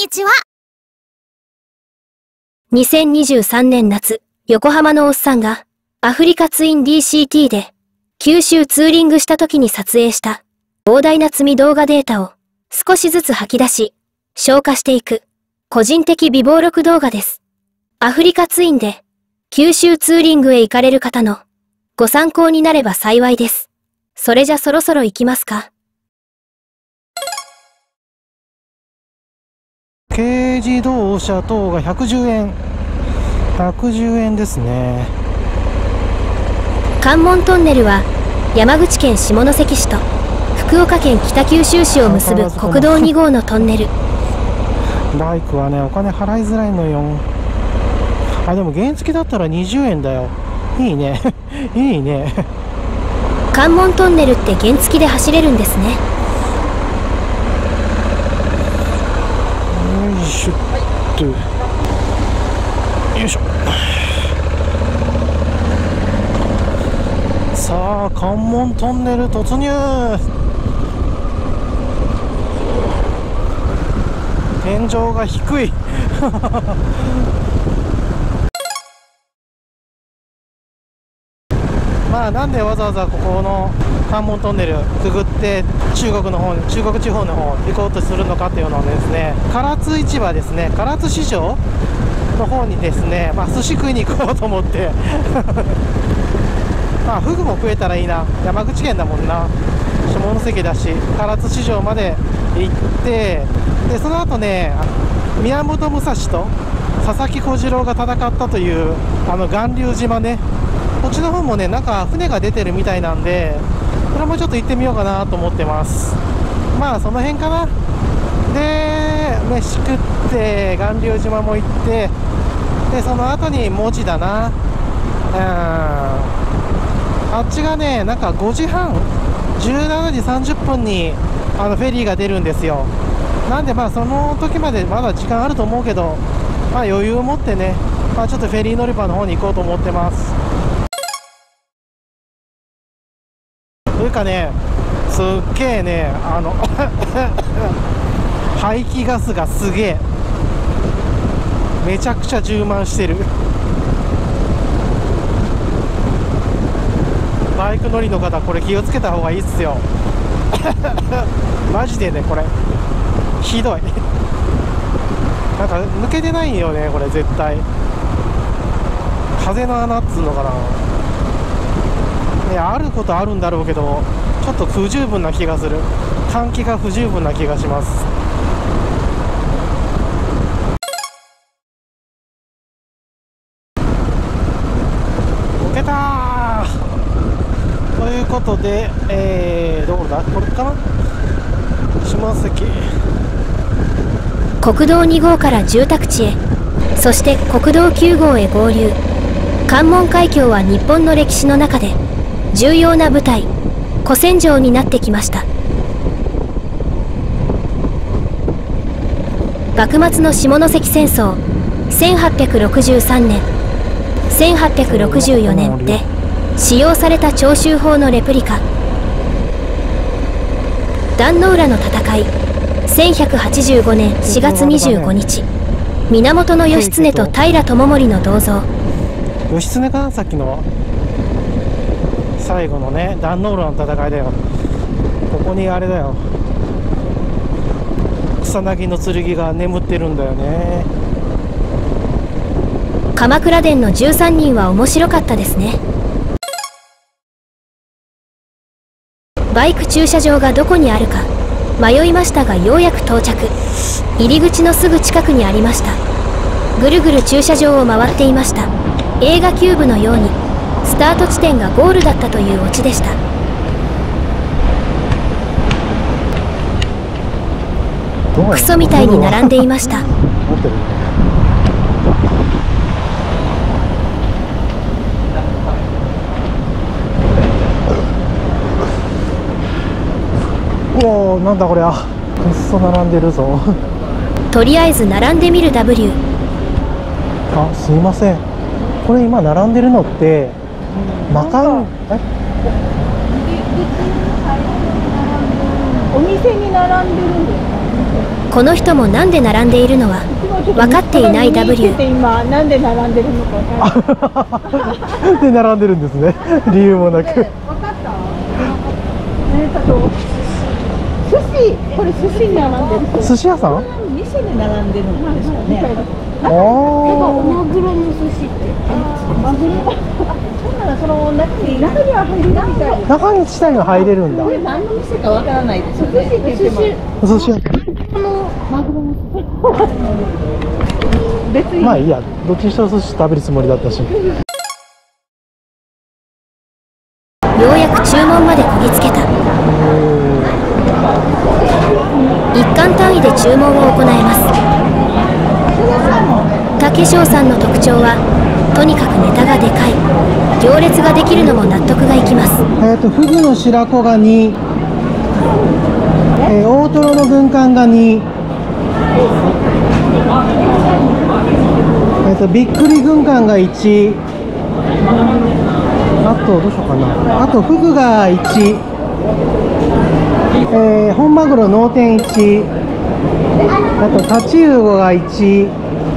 にちは。 2023年夏、横浜のおっさんがアフリカツイン DCT で九州ツーリングした時に撮影した膨大な積み動画データを少しずつ吐き出し、消化していく個人的微暴録動画です。アフリカツインで九州ツーリングへ行かれる方のご参考になれば幸いです。それじゃそろそろ行きますか。 軽自動車等が110円。110円ですね。 関門トンネルは山口県下関市と福岡県北九州市を結ぶ国道2号のトンネル。 バイクはね、お金払いづらいのよ。あ、でも原付だったら20円だよ。いいね。いいね。 関門トンネルって原付で走れるんですね。 よいしょっと。よいしょ。さあ、関門トンネル突入。天井が低い。まあなんでわざわざここの関門トンネルくぐって中国地方の方行こうとするのかっていうのはですね、唐津市場ですね、唐津市場の方にですね、寿司食いに行こうと思ってフグも食えたらいいな。山口県だもんな。下関だし、唐津市場まで行って、でその後ね、宮本武蔵と佐々木小次郎が戦ったという巌流島ね、こっちの方もね、なんか船が出てるみたいなんで、これもちょっと行ってみようかなと思ってます。その辺かな。で飯食って巌流島も行って、でその後に門司だな。あっちがね、なんか5時半17時30分にフェリーが出るんですよ。なんでその時までまだ時間あると思うけど、余裕を持ってね、ちょっとフェリー乗り場の方に行こうと思ってます。というかね、すっげえね、排気ガスがすげえ、めちゃくちゃ充満してる。バイク乗りの方、これ気をつけた方がいいっすよ。マジでね、これひどい。なんか抜けてないよね、これ絶対。風の穴っつうのかな。あることあるんだろうけど、ちょっと不十分な気がする。換気が不十分な気がします。抜けたーということで、どこだこれかな。下関。 国道2号から住宅地へ、そして国道9号へ合流。関門海峡は日本の歴史の中で重要な舞台、古戦場になってきました。幕末の下関戦争、1863年、1864年で使用された長州砲のレプリカ。壇ノ浦の戦い、1185年4月25日、源義経と平知盛の銅像。 義経か、さっきの最後のね、壇ノ浦の戦いだよ。ここにあれだよ、草薙の剣が眠ってるんだよね。 鎌倉殿の13人は面白かったですね。バイク駐車場がどこにあるか迷いましたが、ようやく到着。入り口のすぐ近くにありました。ぐるぐる駐車場を回っていました。映画キューブのようにスタート地点がゴールだったというオチでした。クソみたいに並んでいました。 おお、なんだこりゃ、くっそ並んでるぞ。 とりあえず並んでみる W。 あ、すいません、これ今並んでるのってマカン、 お店に並んでるんですか。 この人もなんで並んでいるのは分かっていない W。 今なんで並んでるのか分かんない。 で並んでるんですね。理由もなく。 分かった？寿司、これ寿司に並んでる。 寿司屋さん？ 店に並んでるんですかね。 ああ。 マグロの寿司って。マグロ。そうならその中には入れないみたい。 中に自体が入れるんだ。 これ何の店かわからないですよね。寿司って言っても。 寿司屋。 マグロの寿司。別に。 まあいいや。どっちにしても寿司食べるつもりだったし。 ようやく注文までこぎつけた。一貫単位で注文を行います。武将さんの特徴はとにかくネタがでかい。行列ができるのも納得がいきます。 フグの白子が2、大トロの軍艦が2、びっくり軍艦が1、あとどうしようかな、あとフグが1、本マグロ脳天1、あとタチウオが1、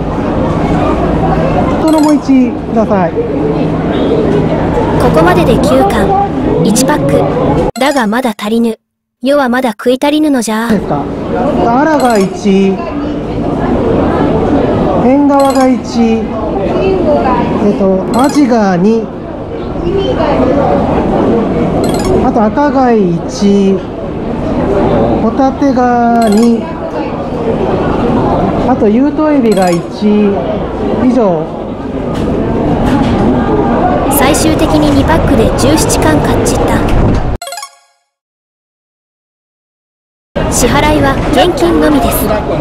トロも1ください。 ここまでで9貫1パックだがまだ足りぬ。世はまだ食い足りぬのじゃ。 ですか。アラが1、縁側が1、アジが2、あと赤貝1、ホタテが2、あと有頭エビが1、以上。 最終的に2パックで17貫買っちった。支払いは現金のみです。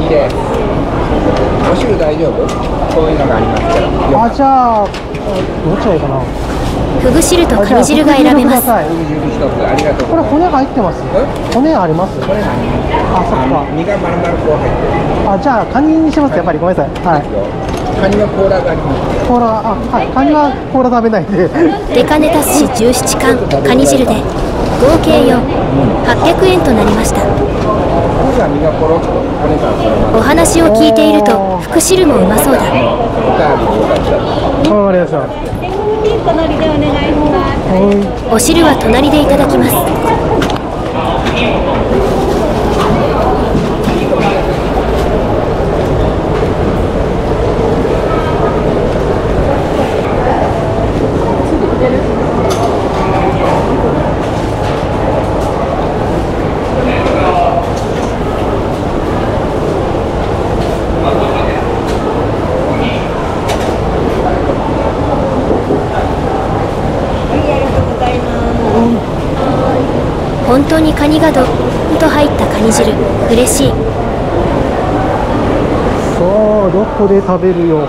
お汁大丈夫？そういうのがありますから。 あ、じゃあどっちがいいかな。 フグ汁とカニ汁が選べます。 フグ汁一つありがとう。 これ骨入ってます？骨あります？ これ何？ あ、そっか。 身が丸々こう入ってる。 あ、じゃあカニにします。やっぱりごめんなさい。はい。 カニは甲羅があります。 甲羅、あ、はい。カニは甲羅食べないんで。 デカネタ寿司17貫カニ汁で合計4、800円となりました。 フグは身がコロッと骨からそれまお話を聞いていると副汁もうまそうだ。 おかわりよかったら。 わかりました。 隣でお願いします。 お汁は隣でいただきます。本当にカニがどんと入ったカニ汁、嬉しい。 さあ、どこで食べるよ。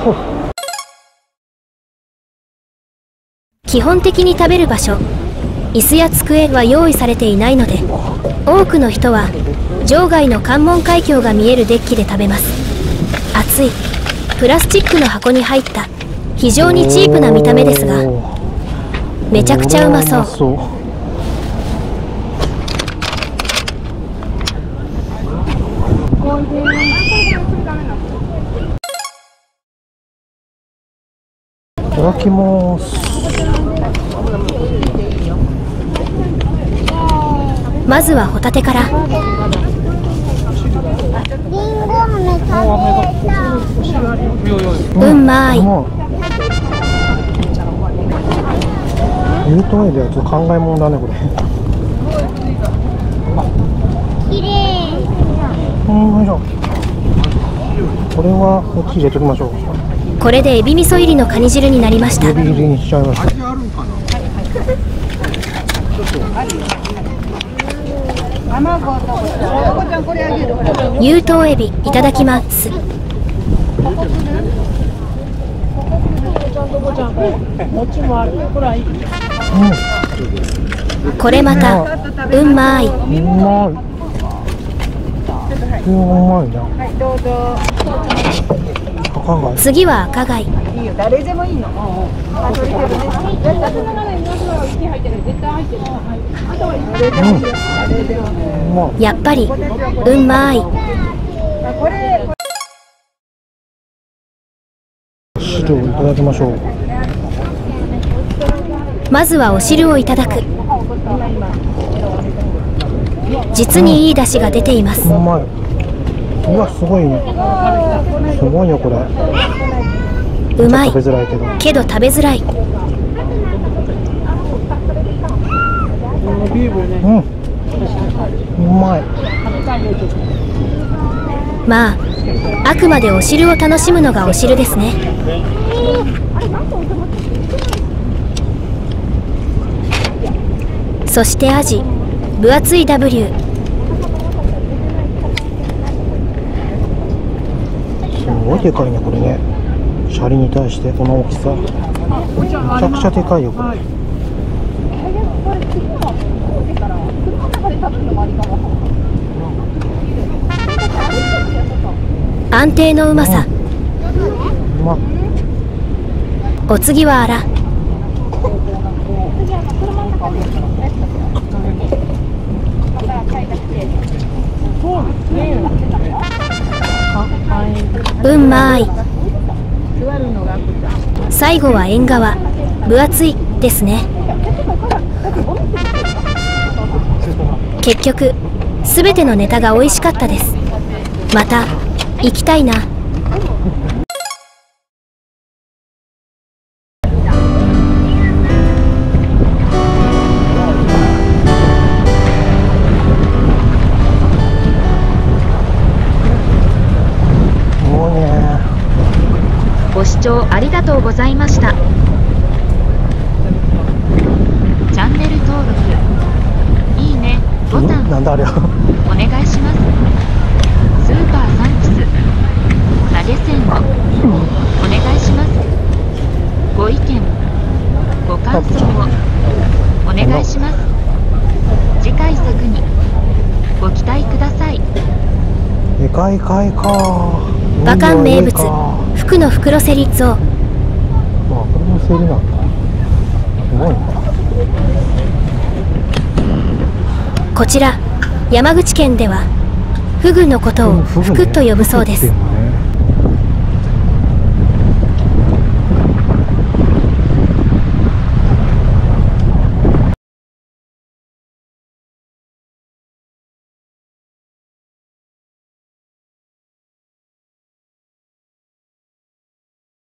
基本的に食べる場所、椅子や机は用意されていないので、多くの人は場外の関門海峡が見えるデッキで食べます。熱いプラスチックの箱に入った非常にチープな見た目ですが、めちゃくちゃうまそう。 いただきます。 まずはホタテから。うんまい。 有頭エビはちょっと考えもんだね、これ。 綺麗。 よいしょ。これはこっち入れときましょう。 これでエビ味噌入りのカニ汁になりました。 エビ入りにしちゃいました。 有頭エビいただきます。これまたうんまい。 うまい。うまいな。赤貝。 次は赤貝。 誰でもいいの。 やっぱりうんまい。 汁をいただきましょう。 まずはお汁をいただく。実にいい出汁が出ています。 うまい。うわ、すごいね。すごいよこれ。 うまい食べづらいけど。 けど食べづらい。 うん。うまい。 まあ、あくまでお汁を楽しむのがお汁ですね。そしてアジ、分厚い W。 すごいでかいねこれね。シャリに対してこの大きさ。めちゃくちゃでかいよこれ。 安定のうまさ。 うまっ。 お次はアラ。うんまい。最後は縁側。分厚いですね。結局すべてのネタが美味しかったです。また行きたいな。 ご視聴ありがとうございました。チャンネル登録、いいねボタンなんだあれは。 お願いします。スーパーサンクス投げ銭をお願いします。ご意見ご感想をお願いします。次回作にご期待ください。 でかいかいか。 バカン名物福の袋セリッツォ。 まあこれもセリなんだ。すごいね。 こちら山口県ではフグのことをフクと呼ぶそうです。